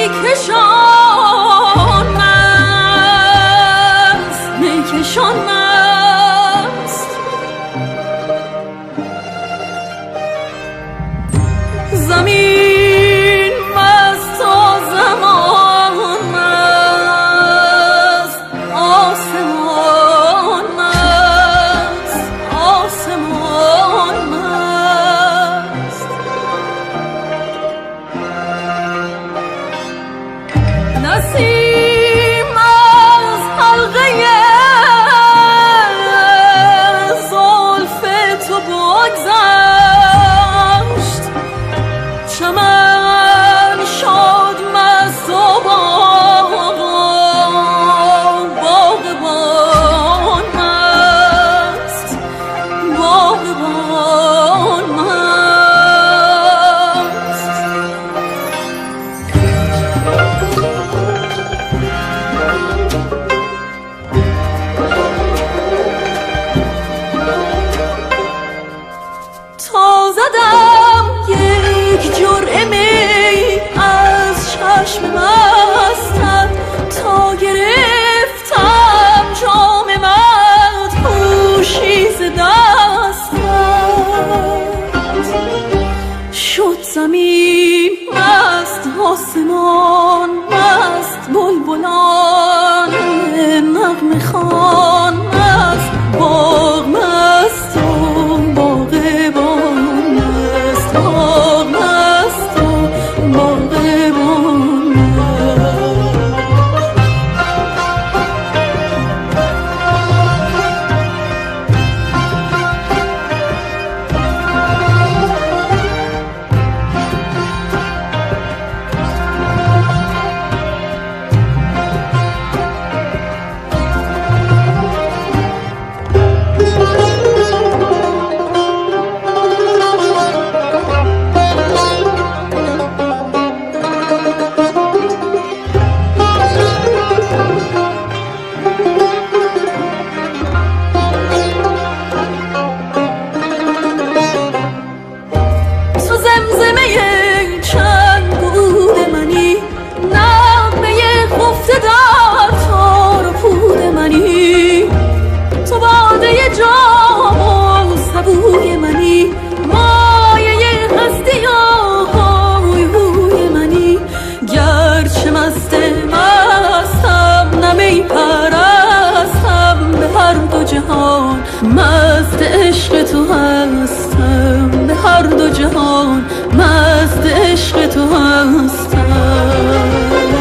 میکشان مست، میکشان مست. زمین مست و زمان مست، آسمان مست، آسمان مست. نسیم از حلقه زلف تو بگذشت، چمن شد مست و باغبان مست، باغبان مست. تا زدم یک جرعه می از چشم مستت، تا گرفتم جام مدهوشی ز دستت، شد زمین مست، آسمان مست، بلبلان نغمه خوان مست، باغ مست و باغبان مست، باغ مست و باغبان مست عشق تو هستم، به هر دو جهان مست عشق تو هستم.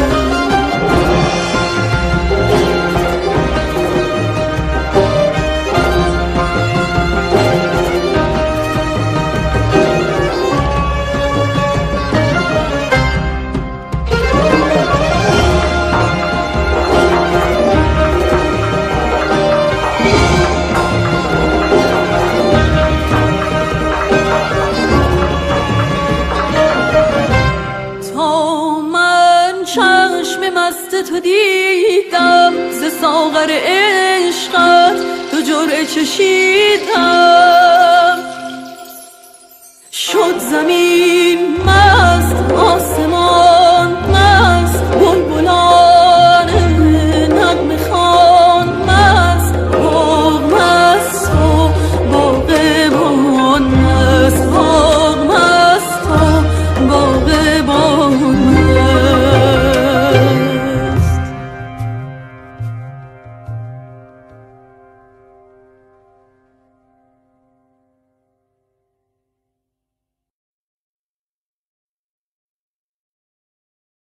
تو دیدم ز ساغر عشقت، تو جرعه چشیدم، شد زمین